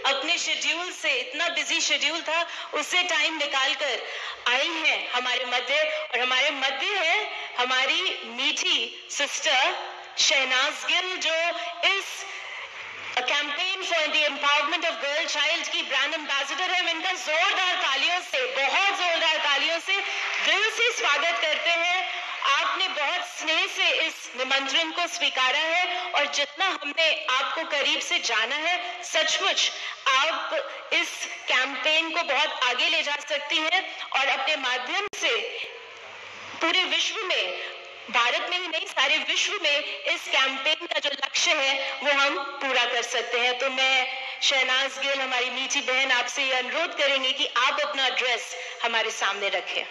अपने शेड्यूल से, इतना बिजी शेड्यूल था, उससे टाइम निकाल कर आई हैं हमारे मध्य। और हमारे मध्य है हमारी मीठी सिस्टर शहनाज गिल, जो इस campaign for the empowerment of girl child की ब्रांड एम्बेसडर है। इनका जोरदार तालियों से, बहुत जोरदार तालियों से दिल से स्वागत करते हैं। आपने बहुत स्नेह से इस निमंत्रण को स्वीकारा है और जितना हमने आपको करीब से जाना है, सचमुच आप इस कैंपेन को बहुत आगे ले जा सकती हैं और अपने माध्यम से पूरे विश्व में, भारत में ही नहीं सारे विश्व में इस कैंपेन का जो लक्ष्य है वो हम पूरा कर सकते हैं। तो मैं शहनाज गिल, हमारी मीठी बहन, आपसे ये अनुरोध करेंगे कि आप अपना एड्रेस हमारे सामने रखें।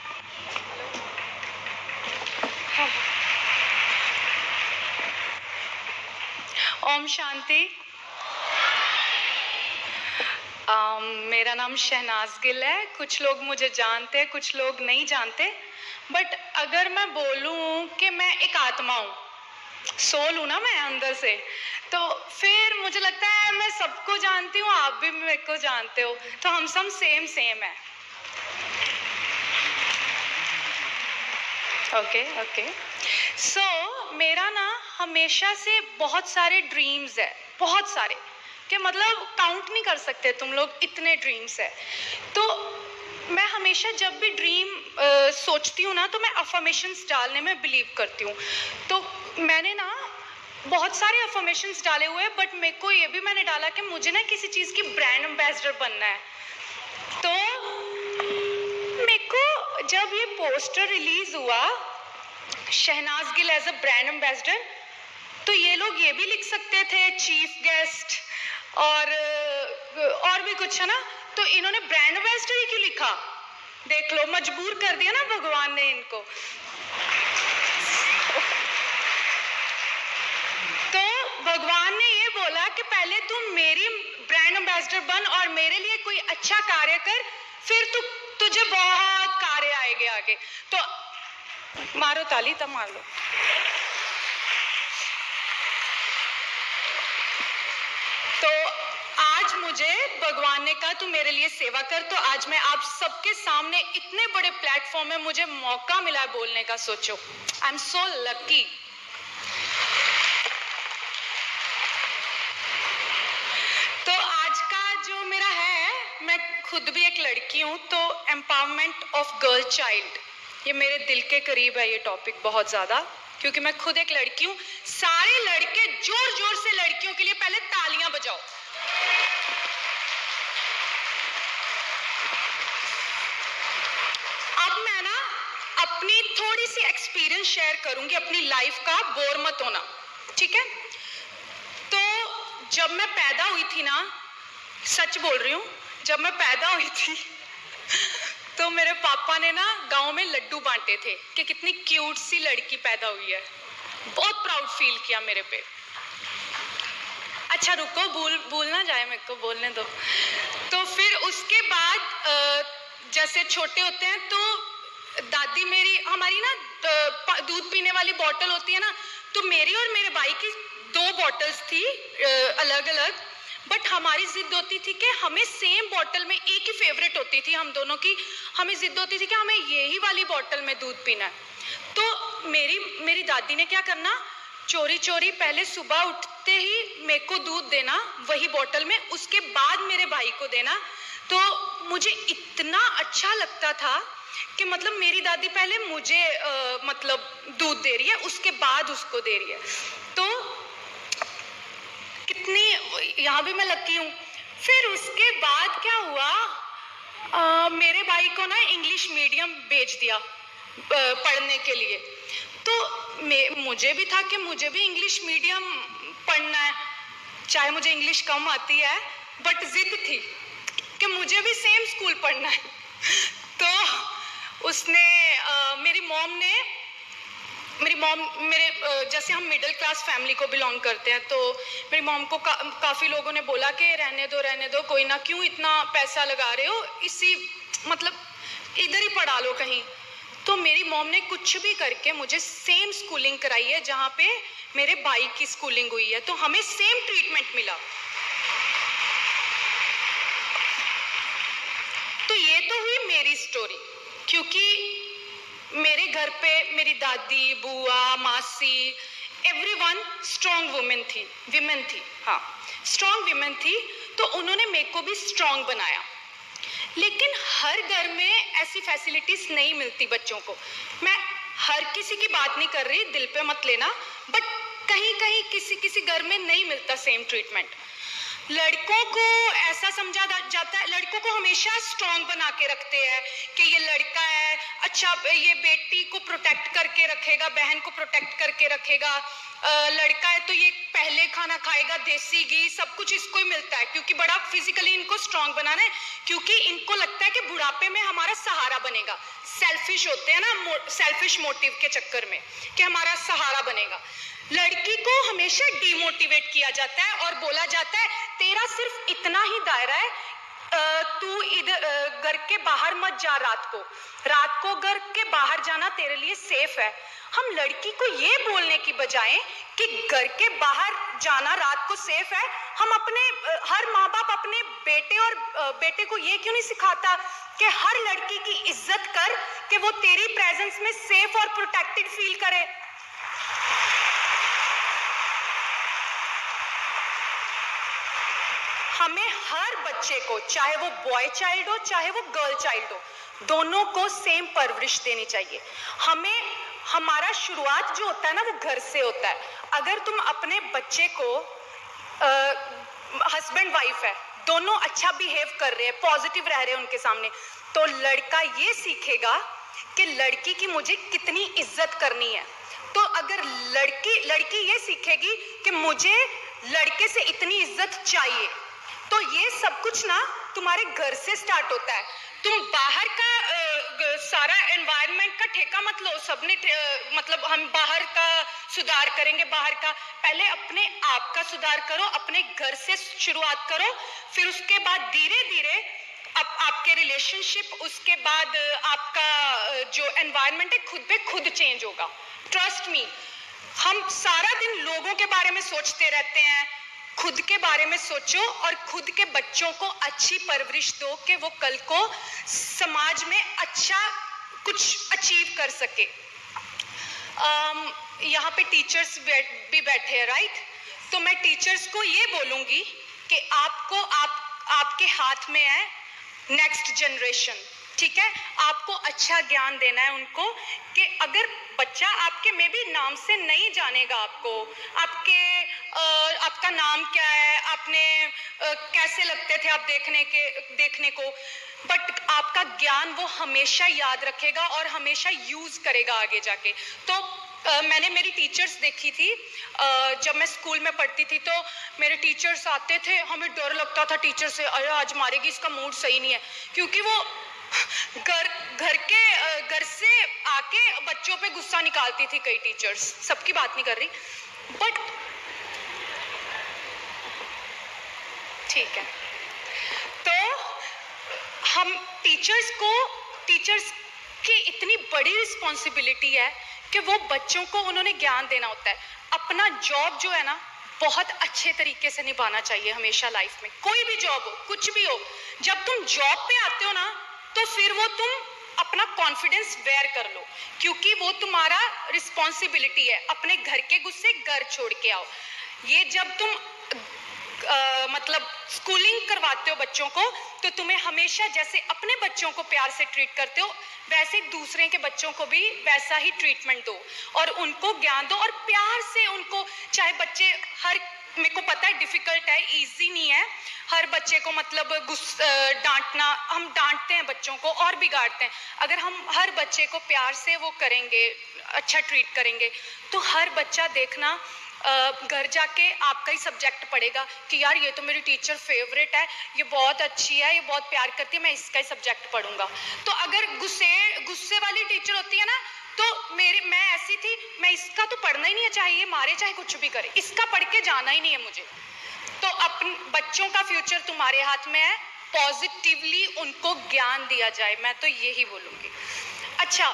ओम शांति। मेरा नाम शहनाज गिल है। कुछ लोग मुझे जानते हैं, कुछ लोग नहीं जानते। बट अगर मैं बोलूं कि मैं एक आत्मा हूँ, सोल हूँ ना मैं अंदर से, तो फिर मुझे लगता है मैं सबको जानती हूँ, आप भी मेरे को जानते हो, तो हम सब सेम है। ओके। सो मेरा ना हमेशा से बहुत सारे ड्रीम्स है, बहुत सारे, कि मतलब काउंट नहीं कर सकते तुम लोग, इतने ड्रीम्स है। तो मैं हमेशा जब भी ड्रीम सोचती हूँ ना, तो मैं अफर्मेशंस डालने में बिलीव करती हूँ। तो मैंने ना बहुत सारे अफर्मेशंस डाले हुए हैं, बट मेरे को ये भी मैंने डाला कि मुझे ना किसी चीज़ की ब्रांड एम्बेसडर बनना है। तो मेरे को जब ये पोस्टर रिलीज हुआ, Shehnaaz Gill as a brand ambassador, तो ये लोग ये भी लिख सकते थे चीफ गेस्ट और भी कुछ है ना, तो इन्होंने ब्रांड एम्बेसडर ही क्यों लिखा? देख लो, मजबूर कर दिया ना भगवान ने इनको। तो भगवान ने ये बोला कि पहले तुम मेरी ब्रांड एम्बेसडर बन और मेरे लिए कोई अच्छा कार्य कर, फिर तुझे बहुत कार्य आएंगे आगे। तो मारो ताली, तब मार लो। तो आज मुझे भगवान ने कहा तू मेरे लिए सेवा कर, तो आज मैं आप सबके सामने इतने बड़े प्लेटफॉर्म में मुझे मौका मिला है बोलने का। सोचो, आई एम सो लकी। तो आज का जो मेरा है, मैं खुद भी एक लड़की हूँ, तो एम्पावरमेंट ऑफ गर्ल चाइल्ड, ये मेरे दिल के करीब है ये टॉपिक बहुत ज्यादा, क्योंकि मैं खुद एक लड़की हूँ। सारे लड़के जोर जोर से लड़कियों के लिए पहले तालियां बजाओ। अब मैं ना अपनी थोड़ी सी एक्सपीरियंस शेयर करूंगी अपनी लाइफ का, बोर मत होना, ठीक है? तो जब मैं पैदा हुई थी ना, सच बोल रही हूँ, जब मैं पैदा हुई थी तो मेरे पापा ने ना गांव में लड्डू बांटे थे कि कितनी क्यूट सी लड़की पैदा हुई है। बहुत प्राउड फील किया मेरे पे। अच्छा रुको, भूल ना जाए, मेरे को बोलने दो। तो फिर उसके बाद जैसे छोटे होते हैं तो दादी मेरी, हमारी ना दूध पीने वाली बॉटल होती है ना, तो मेरी और मेरे भाई की 2 बॉटल्स थी अलग अलग, बट हमारी जिद होती थी कि हमें सेम बॉटल में एक ही फेवरेट होती थी हम दोनों की। हमें जिद होती थी कि हमें यही वाली बॉटल में दूध पीना है। तो मेरी दादी ने क्या करना, चोरी चोरी पहले सुबह उठते ही मेरे को दूध देना वही बॉटल में, उसके बाद मेरे भाई को देना। तो मुझे इतना अच्छा लगता था कि मतलब मेरी दादी पहले मुझे मतलब दूध दे रही है, उसके बाद उसको दे रही है। तो कितनी, यहाँ भी मैं लकी हूँ। फिर उसके बाद क्या हुआ, मेरे भाई को ना इंग्लिश मीडियम भेज दिया पढ़ने के लिए। तो मुझे भी था कि मुझे भी इंग्लिश मीडियम पढ़ना है, चाहे मुझे इंग्लिश कम आती है, बट जिद थी कि मुझे भी सेम स्कूल पढ़ना है। तो उसने मेरी मॉम मेरे जैसे हम मिडिल क्लास फैमिली को बिलोंग करते हैं, तो मेरी मॉम को काफ़ी लोगों ने बोला कि रहने दो, कोई ना, क्यों इतना पैसा लगा रहे हो, इसी मतलब इधर ही पढ़ा लो कहीं। तो मेरी मॉम ने कुछ भी करके मुझे सेम स्कूलिंग कराई है जहाँ पे मेरे भाई की स्कूलिंग हुई है, तो हमें सेम ट्रीटमेंट मिला। मेरी स्टोरी, क्योंकि मेरे घर पे मेरी दादी, बुआ, मासी, एवरीवन स्ट्रॉन्ग वुमेन थी, हाँ स्ट्रॉन्ग विमेन थी, तो उन्होंने मेरे को भी स्ट्रॉन्ग बनाया। लेकिन हर घर में ऐसी फैसिलिटीज नहीं मिलती बच्चों को। मैं हर किसी की बात नहीं कर रही, दिल पे मत लेना, बट कहीं कहीं किसी किसी घर में नहीं मिलता सेम ट्रीटमेंट। लड़कों को ऐसा समझा जाता है, लड़कों को हमेशा स्ट्रॉन्ग बना के रखते हैं कि ये लड़का है, अच्छा ये बेटी को प्रोटेक्ट करके रखेगा, बहन को प्रोटेक्ट करके रखेगा, लड़का है तो ये पहले खाना खाएगा, देसी घी सब कुछ इसको ही मिलता है, क्योंकि बड़ा फिजिकली इनको स्ट्रॉन्ग बनाना है, क्योंकि इनको लगता है कि बुढ़ापे में हमारा सहारा बनेगा। सेल्फिश होते हैं ना, सेल्फिश मोटिव के चक्कर में कि हमारा सहारा बनेगा। लड़की को हमेशा डिमोटिवेट किया जाता है और बोला जाता है तेरा सिर्फ इतना ही दायरा है, तू इधर घर के बाहर मत जा, रात को घर के बाहर जाना तेरे लिए सेफ है। हम लड़की को ये बोलने की बजाय कि घर के बाहर जाना रात को सेफ है, हम अपने हर माँ बाप अपने बेटे को ये क्यों नहीं सिखाता कि हर लड़की की इज्जत कर कि वो तेरी प्रेजेंस में सेफ और प्रोटेक्टेड फील करे। हमें हर बच्चे को, चाहे वो बॉय चाइल्ड हो चाहे वो गर्ल चाइल्ड हो, दोनों को सेम परवरिश देनी चाहिए। हमारा शुरुआत जो होता है ना वो घर से होता है। अगर तुम अपने बच्चे को, हस्बैंड वाइफ है, दोनों अच्छा बिहेव कर रहे हैं, पॉजिटिव रह रहे हैं उनके सामने, तो लड़का ये सीखेगा कि लड़की की मुझे कितनी इज्जत करनी है। तो अगर लड़की ये सीखेगी कि मुझे लड़के से इतनी इज्जत चाहिए, तो ये सब कुछ ना तुम्हारे घर से स्टार्ट होता है। तुम बाहर का सारा एनवायरनमेंट का ठेका मत लो, सबने मतलब हम बाहर का सुधार करेंगे, बाहर का, पहले अपने आप का सुधार करो, अपने घर से शुरुआत करो, फिर उसके बाद धीरे धीरे आपके रिलेशनशिप, उसके बाद आपका जो एनवायरनमेंट है खुद पे खुद चेंज होगा। ट्रस्ट मी, हम सारा दिन लोगों के बारे में सोचते रहते हैं, खुद के बारे में सोचो और खुद के बच्चों को अच्छी परवरिश दो कि वो कल को समाज में अच्छा कुछ अचीव कर सके। यहाँ पे टीचर्स भी बैठे हैं, राइट? तो मैं टीचर्स को ये बोलूँगी कि आपके हाथ में है नेक्स्ट जनरेशन, ठीक है? आपको अच्छा ज्ञान देना है उनको कि अगर बच्चा आपके में भी नाम से नहीं जानेगा, आपका नाम क्या है, आपने कैसे लगते थे आप देखने को, बट आपका ज्ञान वो हमेशा याद रखेगा और हमेशा यूज करेगा आगे जाके। तो मैंने मेरी टीचर्स देखी थी, जब मैं स्कूल में पढ़ती थी तो मेरे टीचर्स आते थे, हमें डर लगता था टीचर से, अरे आज मारेगी, इसका मूड सही नहीं है, क्योंकि वो घर से आके बच्चों पे गुस्सा निकालती थी। कई टीचर्स, सबकी बात नहीं कर रही, बट ठीक है। तो हम टीचर्स की इतनी बड़ी रिस्पॉन्सिबिलिटी है कि वो बच्चों को उन्होंने ज्ञान देना होता है। अपना जॉब जो है ना बहुत अच्छे तरीके से निभाना चाहिए हमेशा लाइफ में, कोई भी जॉब हो, कुछ भी हो। जब तुम जॉब पे आते हो ना तो फिर वो तुम अपना कॉन्फिडेंस वेयर कर लो, क्योंकि वो तुम्हारा रिस्पॉन्सिबिलिटी है। अपने घर के गुस्से घर छोड़ के आओ। ये जब तुम मतलब स्कूलिंग करवाते हो बच्चों को, तो तुम्हें हमेशा जैसे अपने बच्चों को प्यार से ट्रीट करते हो वैसे दूसरे के बच्चों को भी वैसा ही ट्रीटमेंट दो और उनको ज्ञान दो और प्यार से उनको, चाहे बच्चे मेरे को पता है डिफिकल्ट है, इजी नहीं है हर बच्चे को मतलब डांटना। हम डांटते हैं बच्चों को और बिगाड़ते हैं। अगर हम हर बच्चे को प्यार से वो करेंगे, अच्छा ट्रीट करेंगे, तो हर बच्चा देखना घर जाके आपका ही सब्जेक्ट पढ़ेगा कि यार ये तो मेरी टीचर फेवरेट है, ये बहुत अच्छी है, ये बहुत प्यार करती है, मैं इसका ही सब्जेक्ट पढ़ूंगा। तो अगर गुस्से वाली टीचर होती है ना, तो मैं ऐसी थी, मैं इसका तो पढ़ना ही नहीं है, चाहे ये मारे चाहे कुछ भी करे, इसका पढ़ के जाना ही नहीं है मुझे। तो अपने बच्चों का फ्यूचर तुम्हारे हाथ में है, पॉजिटिवली उनको ज्ञान दिया जाए, मैं तो यही बोलूँगी। अच्छा,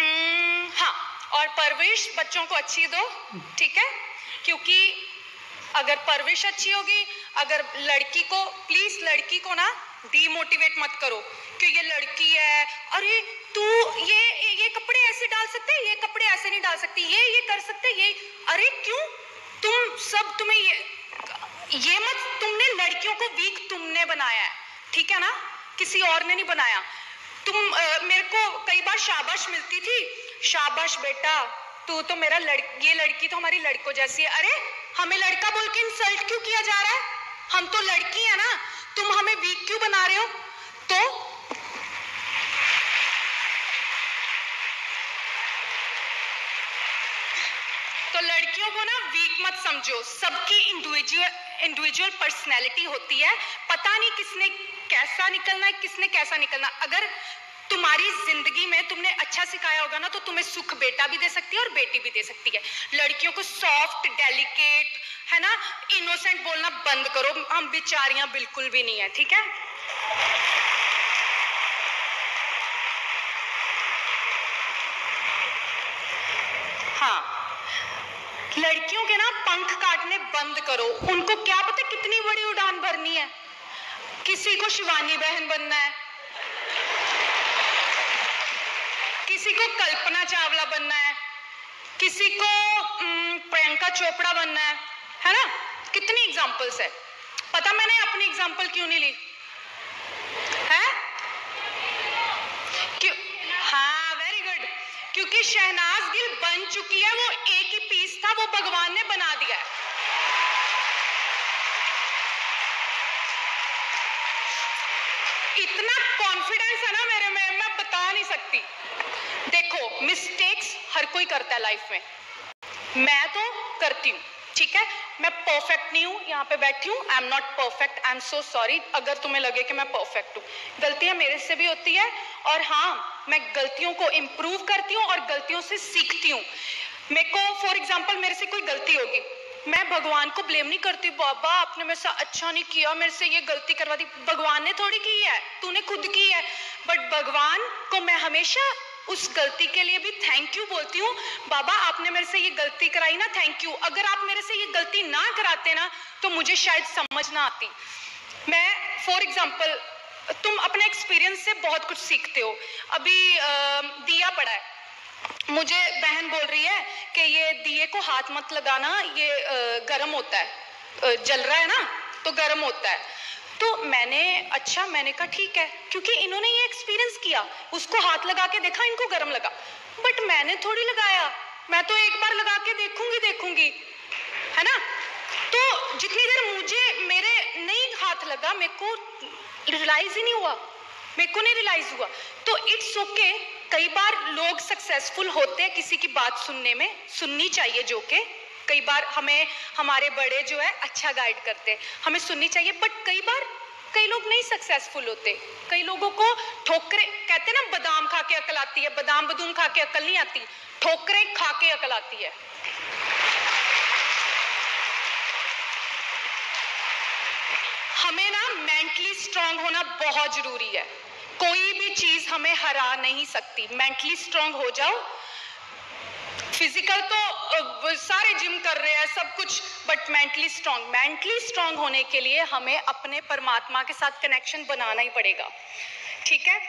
हाँ, और परवरिश बच्चों को अच्छी दो, ठीक है? क्योंकि अगर परवरिश अच्छी होगी, अगर लड़की को, प्लीज लड़की को ना डीमोटिवेट मत करो कि ये लड़की है, अरे तू ये कपड़े ऐसे डाल सकते हैं, ये कपड़े ऐसे नहीं डाल सकती, ये कर सकते, ये, अरे क्यों तुम सब, तुम्हें ये मत, तुमने लड़कियों को वीक तुमने बनाया है, ठीक है ना, किसी और ने नहीं बनाया। तुम मेरे को कई बार शाबाश मिलती थी, शाबाश बेटा तू तो मेरा ये लड़की तो हमारी लड़कों जैसी है। अरे हमें लड़का बोल के इंसल्ट क्यों किया जा रहा है? हम तो लड़की है ना, तुम हमें वीक क्यों बना रहे हो? तो लड़कियों को ना वीक मत समझो, सबकी इंडिविजुअल पर्सनैलिटी होती है, पता नहीं किसने कैसा निकलना है, किसने कैसा निकलना। अगर तुम्हारी जिंदगी में तुमने अच्छा सिखाया होगा ना, तो तुम्हें सुख बेटा भी दे सकती है और बेटी भी दे सकती है। लड़कियों को सॉफ्ट, डेलिकेट, है ना, इनोसेंट बोलना बंद करो, हम बेचारियां बिल्कुल भी नहीं है, ठीक है। हाँ, लड़कियों के ना पंख काटने बंद करो, उनको क्या पता कितनी बड़ी उड़ान भरनी है। किसी को शिवानी बहन बनना है, किसी को कल्पना चावला बनना है, किसी को प्रियंका चोपड़ा बनना है ना, कितनी एग्जांपल्स है। पता मैंने अपनी एग्जांपल क्यों नहीं ली है? क्यों? हाँ, वेरी गुड, क्योंकि शहनाज गिल बन चुकी है, वो एक ही पीस था, वो भगवान ने बना दिया है। इतना कॉन्फिडेंस है ना मेरे में, मैं बता नहीं सकती। देखो, मिस्टेक्स हर कोई करता है लाइफ में, मैं तो करती हूँ, ठीक है, मैं परफेक्ट नहीं हूँ, यहाँ पे बैठी हूँ, I am not perfect, I am so sorry अगर तुम्हें लगे कि मैं परफेक्ट हूँ। गलतियां मेरे से भी होती है, और हाँ, मैं गलतियों को इम्प्रूव करती हूँ और गलतियों से सीखती हूँ। मेरे को फॉर एग्जाम्पल, मेरे से कोई गलती होगी, मैं भगवान को ब्लेम नहीं करती, बाबा आपने मेरे से अच्छा नहीं किया, मेरे से ये गलती करवा दी। भगवान ने थोड़ी की है, तूने खुद की है। बट भगवान को मैं हमेशा उस गलती के लिए भी थैंक यू बोलती हूँ, बाबा आपने मेरे से ये गलती कराई ना, थैंक यू। अगर आप मेरे से ये गलती ना कराते ना, तो मुझे शायद समझ ना आती। मैं फॉर एग्जाम्पल, तुम अपने एक्सपीरियंस से बहुत कुछ सीखते हो। अभी दिया पड़ा है, मुझे बहन बोल रही है कि ये दिए को हाथ मत लगाना, ये गर्म होता है, जल रहा है ना तो गर्म होता है। तो मैंने कहा ठीक है, क्योंकि इन्होंने ये एक्सपीरियंस किया, उसको हाथ लगा के देखा, इनको गर्म लगा, बट मैंने थोड़ी लगाया, मैं तो एक बार लगा के देखूंगी, है ना। तो जितनी देर मुझे मेरे नहीं हाथ लगा, मेरे को रियलाइज ही नहीं हुआ, मेरे को नहीं रियलाइज हुआ। तो इट्स ओके, कई बार लोग सक्सेसफुल होते हैं किसी की बात सुनने में, सुननी चाहिए, जो कि कई बार हमें हमारे बड़े जो है अच्छा गाइड करते हैं, हमें सुननी चाहिए। बट कई बार कई लोग नहीं सक्सेसफुल होते, कई लोगों को ठोकरे, कहते हैं ना बादाम खा के अकल आती है, बादाम बदूम खा के अकल नहीं आती, ठोकरे खा के अकल आती है। हमें ना मेंटली स्ट्रांग होना बहुत जरूरी है, कोई भी चीज हमें हरा नहीं सकती। मेंटली स्ट्रांग हो जाओ। फिजिकल तो सारे जिम कर रहे हैं सब कुछ, बट मेंटली स्ट्रांग होने के लिए हमें अपने परमात्मा के साथ कनेक्शन बनाना ही पड़ेगा, ठीक है।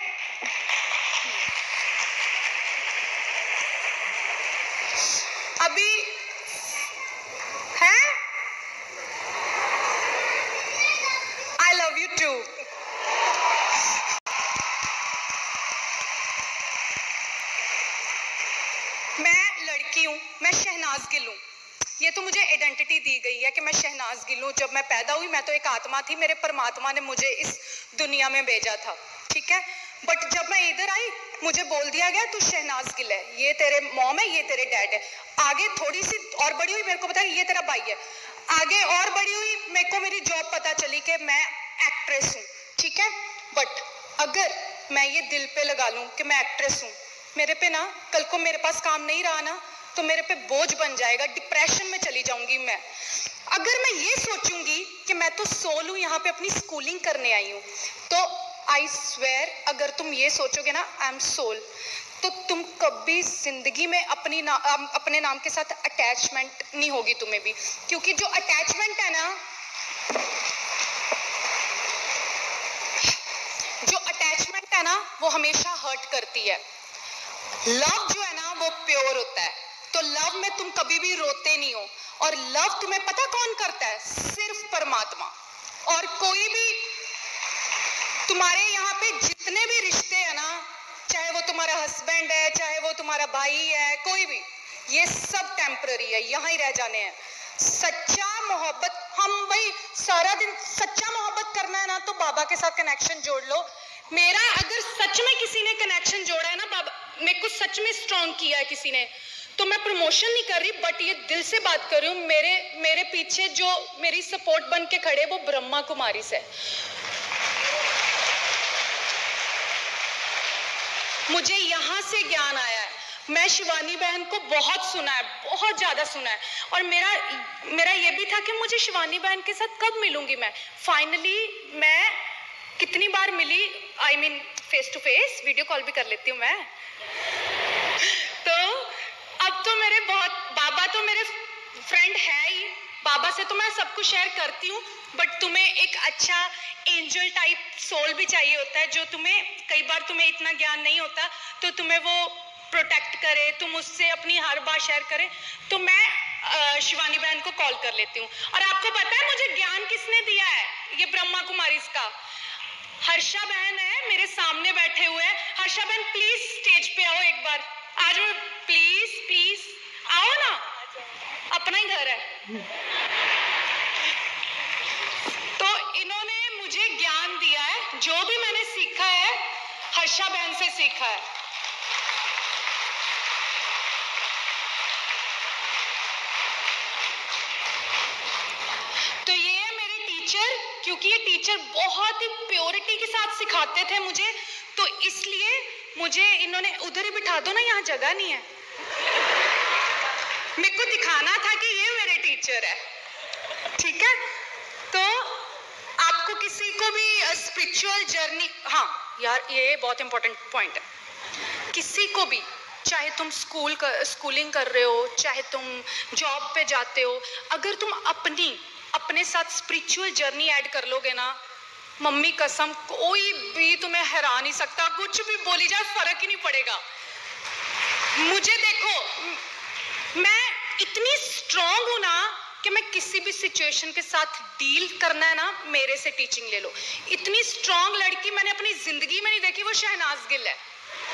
अभी है, आई लव यू टू। मैं शहनाज गिल हूँ, ये तो मुझे आइडेंटिटी दी गई है कि मैं शहनाज गिल हूँ। जब मैं पैदा हुई, मैं तो एक आत्मा थी, मेरे परमात्मा ने मुझे इस दुनिया में भेजा था, ठीक है। बट जब मैं इधर आई, मुझे बोल दिया गया तू शहनाज गिल है, ये तेरे मॉम है, ये तेरे डैड है। आगे थोड़ी सी और बड़ी हुई, मेरे को पता ये तेरा भाई है। आगे और बड़ी हुई, मेरे को मेरी जॉब पता चली कि मैं एक्ट्रेस हूँ, ठीक है। बट अगर मैं ये दिल पे लगा लूँ कि मैं एक्ट्रेस हूँ, मेरे पे ना कल को मेरे पास काम नहीं रहा ना, तो मेरे पे बोझ बन जाएगा, डिप्रेशन में चली जाऊंगी मैं। अगर मैं ये सोचूंगी कि मैं तो सोल हूँ, यहाँ पे अपनी स्कूलिंग करने आई हूँ, तो आई स्वेयर, अगर तुम ये सोचोगे ना आई एम सोल, तो तुम कभी जिंदगी में अपने नाम के साथ अटैचमेंट नहीं होगी तुम्हें भी, क्योंकि जो अटैचमेंट है ना, वो हमेशा हर्ट करती है। लव जो है ना वो प्योर होता है, तो लव में तुम कभी भी रोते नहीं हो, और लव तुम्हें पता कौन करता है? सिर्फ परमात्मा। और कोई भी तुम्हारे यहाँ पे जितने भी रिश्ते हैं ना, चाहे वो तुम्हारा हस्बैंड है, चाहे वो तुम्हारा भाई है, कोई भी, ये सब टेम्पररी है, यहाँ ही रह जाने हैं। सच्चा मोहब्बत, हम भाई सारा दिन सच्चा मोहब्बत करना है ना, तो बाबा के साथ कनेक्शन जोड़ लो। मेरा अगर सच में किसी ने कनेक्शन जोड़ा है ना, बाबा मेरे को सच में स्ट्रॉन्ग किया है किसी ने, तो मैं प्रमोशन नहीं कर रही, बट ये दिल से बात कर रही हूँ। मेरे पीछे जो मेरी सपोर्ट बन के खड़े, वो ब्रह्मा कुमारी से। मुझे यहाँ से ज्ञान आया है। मैं शिवानी बहन को बहुत सुना है, बहुत ज्यादा सुना है, और मेरा ये भी था कि मुझे शिवानी बहन के साथ कब मिलूंगी मैं। फाइनली मैं कितनी बार मिली, I mean face to face, video call भी कर लेती हूँ मैं। तो अब तो बाबा तो मेरे फ्रेंड है ही, बाबा से तो मैं सब कुछ शेयर करती हूँ, बट तुम्हें एक अच्छा एंजल टाइप सोल भी चाहिए होता है, जो कई बार तुम्हें इतना ज्ञान नहीं होता, तो तुम्हें वो प्रोटेक्ट करे, तुम उससे अपनी हर बात शेयर करे। तो मैं शिवानी बहन को कॉल कर लेती हूँ। और आपको पता है मुझे ज्ञान किसने दिया है? ये ब्रह्मा कुमारी का हर्षा बहन है, मेरे सामने बैठे हुए हैं। हर्षा बहन प्लीज स्टेज पे आओ एक बार, आज प्लीज आओ ना, अपना ही घर है। तो इन्होंने मुझे ज्ञान दिया है, जो भी मैंने सीखा है हर्षा बहन से सीखा है। तो ये है मेरे टीचर, क्योंकि ये टीचर बहुत ही प्योरिटी के साथ सिखाते थे मुझे, तो इसलिए मुझे इन्होंने उधर ही बिठा दो ना, यहाँ जगह नहीं है। मेरे को दिखाना था कि ये मेरे टीचर है, ठीक है। तो आपको किसी को भी स्पिरिचुअल जर्नी, हाँ यार ये बहुत इंपॉर्टेंट पॉइंट है, किसी को भी, चाहे तुम स्कूलिंग कर रहे हो, चाहे तुम जॉब पे जाते हो, अगर तुम अपने साथ स्पिरिचुअल जर्नी ऐड कर लोगे ना, मम्मी कसम कोई भी तुम्हें हरा नहीं सकता, कुछ भी बोली जाए फर्क ही नहीं पड़ेगा। मुझे देखो, मैं इतनी स्ट्रांग हूं ना कि मैं किसी भी सिचुएशन के साथ डील करना है ना, मेरे से टीचिंग ले लो। इतनी स्ट्रांग लड़की मैंने अपनी जिंदगी में नहीं देखी, वो शहनाज गिल है।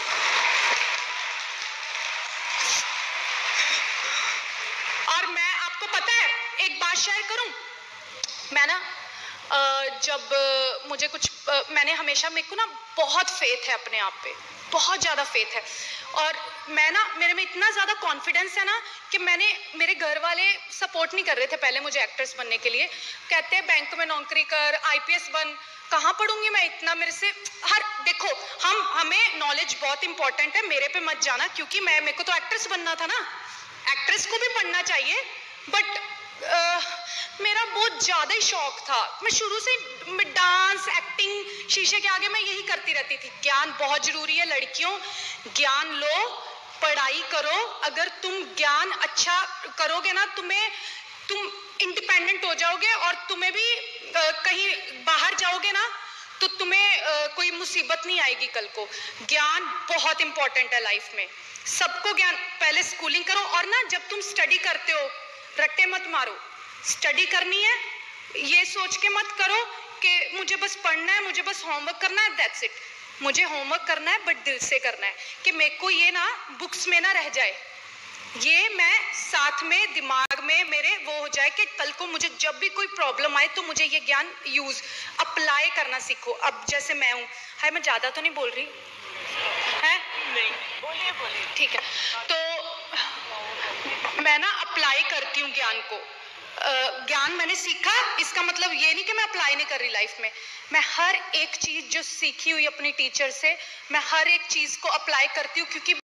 और मैं आपको पता है एक बात शेयर करूं, मैं ना जब मुझे कुछ मैंने हमेशा, मेरे को ना बहुत फेथ है अपने आप पे, बहुत ज़्यादा फेथ है, और मैं ना मेरे में इतना ज़्यादा कॉन्फिडेंस है ना कि मेरे घर वाले सपोर्ट नहीं कर रहे थे पहले मुझे एक्ट्रेस बनने के लिए। कहते हैं बैंक में नौकरी कर, IPS बन, कहाँ पढ़ूंगी मैं इतना, मेरे से देखो हमें नॉलेज बहुत इंपॉर्टेंट है, मेरे पे मत जाना, क्योंकि मेरे को तो एक्ट्रेस बनना था ना, एक्ट्रेस को भी पढ़ना चाहिए, बट मेरा बहुत ज्यादा ही शौक था। मैं शुरू से डांस, एक्टिंग, शीशे के आगे मैं यही करती रहती थी। ज्ञान बहुत जरूरी है लड़कियों, ज्ञान लो, पढ़ाई करो। अगर तुम ज्ञान अच्छा करोगे ना, तुम इंडिपेंडेंट हो जाओगे, और तुम्हें भी कहीं बाहर जाओगे ना तो तुम्हें कोई मुसीबत नहीं आएगी कल को। ज्ञान बहुत इंपॉर्टेंट है लाइफ में, सबको ज्ञान। पहले स्कूलिंग करो, और ना जब तुम स्टडी करते हो रट्टे मत मारो, स्टडी करनी है ये सोच के मत करो कि मुझे बस पढ़ना है, मुझे बस होमवर्क करना है, दैट्स इट। मुझे होमवर्क करना है बट दिल से करना है, कि मेरे को ये ना बुक्स में ना रह जाए, ये मैं साथ में दिमाग में मेरे वो हो जाए कि कल को मुझे जब भी कोई प्रॉब्लम आए तो मुझे ये ज्ञान अप्लाई करना सीखो। अब जैसे मैं हूँ, हाय मैं ज़्यादा तो नहीं बोल रही है? नहीं, बोलिए ठीक है। तो मैं ना अप्लाई करती हूँ ज्ञान को। ज्ञान मैंने सीखा, इसका मतलब ये नहीं कि मैं अप्लाई नहीं कर रही लाइफ में। मैं हर एक चीज़ जो सीखी हुई अपनी टीचर से, मैं हर एक चीज़ को अप्लाई करती हूँ, क्योंकि